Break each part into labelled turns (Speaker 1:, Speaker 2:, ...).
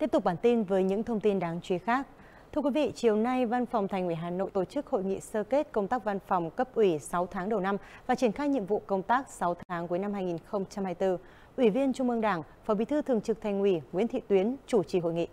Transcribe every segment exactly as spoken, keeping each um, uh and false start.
Speaker 1: Tiếp tục bản tin với những thông tin đáng chú ý khác. Thưa quý vị, chiều nay, Văn phòng Thành ủy Hà Nội tổ chức hội nghị sơ kết công tác văn phòng cấp ủy sáu tháng đầu năm và triển khai nhiệm vụ công tác sáu tháng cuối năm hai nghìn không trăm hai mươi tư. Ủy viên Trung ương Đảng, Phó Bí thư Thường trực Thành ủy Nguyễn Thị Tuyến chủ trì hội nghị.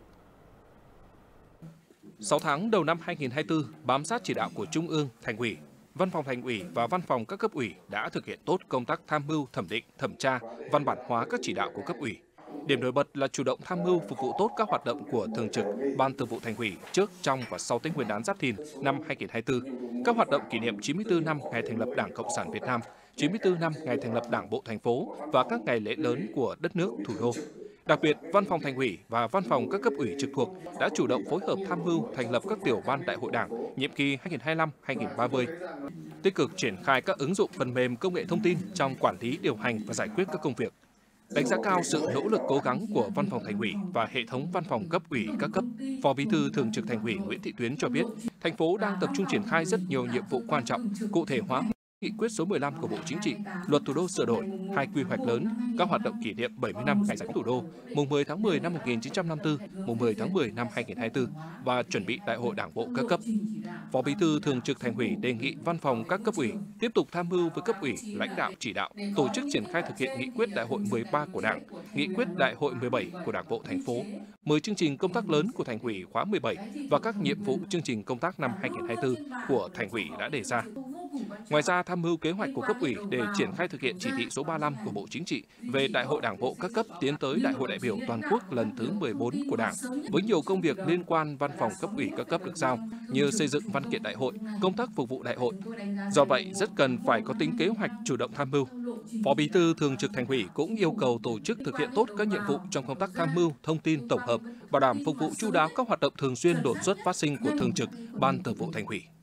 Speaker 2: sáu tháng đầu năm hai nghìn không trăm hai mươi tư, bám sát chỉ đạo của Trung ương, Thành ủy, Văn phòng Thành ủy và Văn phòng các cấp ủy đã thực hiện tốt công tác tham mưu, thẩm định, thẩm tra, văn bản hóa các chỉ đạo của cấp ủy. Điểm nổi bật là chủ động tham mưu phục vụ tốt các hoạt động của Thường trực, Ban Thường vụ Thành ủy trước, trong và sau Tết Nguyên đán Giáp Thìn năm hai nghìn không trăm hai mươi tư, các hoạt động kỷ niệm chín mươi tư năm ngày thành lập Đảng Cộng sản Việt Nam, chín mươi tư năm ngày thành lập Đảng bộ thành phố và các ngày lễ lớn của đất nước, thủ đô. Đặc biệt, Văn phòng Thành ủy và Văn phòng các cấp ủy trực thuộc đã chủ động phối hợp tham mưu thành lập các tiểu ban đại hội Đảng nhiệm kỳ hai nghìn không trăm hai mươi lăm đến hai nghìn không trăm ba mươi, tích cực triển khai các ứng dụng phần mềm công nghệ thông tin trong quản lý, điều hành và giải quyết các công việc. Đánh giá cao sự nỗ lực cố gắng của Văn phòng Thành ủy và hệ thống văn phòng cấp ủy các cấp, Phó Bí thư Thường trực Thành ủy Nguyễn Thị Tuyến cho biết, thành phố đang tập trung triển khai rất nhiều nhiệm vụ quan trọng, cụ thể hóa Nghị quyết số mười lăm của Bộ Chính trị, Luật Thủ đô sửa đổi, hai quy hoạch lớn, các hoạt động kỷ niệm bảy mươi năm ngày giải phóng thủ đô, mùng mười tháng mười năm một nghìn chín trăm năm mươi tư, mùng mười tháng mười năm hai nghìn không trăm hai mươi tư và chuẩn bị Đại hội Đảng bộ các cấp. Phó Bí thư Thường trực Thành ủy đề nghị Văn phòng các cấp ủy tiếp tục tham mưu với cấp ủy, lãnh đạo chỉ đạo, tổ chức triển khai thực hiện Nghị quyết Đại hội mười ba của Đảng, Nghị quyết Đại hội mười bảy của Đảng bộ thành phố, mười chương trình công tác lớn của Thành ủy khóa mười bảy và các nhiệm vụ chương trình công tác năm hai nghìn không trăm hai mươi tư của Thành ủy đã đề ra. Ngoài ra, tham mưu kế hoạch của cấp ủy để triển khai thực hiện chỉ thị số ba mươi lăm của Bộ Chính trị về Đại hội Đảng bộ các cấp tiến tới Đại hội đại biểu toàn quốc lần thứ mười bốn của Đảng, với nhiều công việc liên quan Văn phòng cấp ủy các cấp được giao như xây dựng văn kiện đại hội, công tác phục vụ đại hội. Do vậy, rất cần phải có tính kế hoạch chủ động tham mưu. Phó Bí thư Thường trực Thành ủy cũng yêu cầu tổ chức thực hiện tốt các nhiệm vụ trong công tác tham mưu, thông tin tổng hợp, bảo đảm phục vụ chu đáo các hoạt động thường xuyên đột xuất phát sinh của Thường trực, Ban Thường vụ Thành ủy.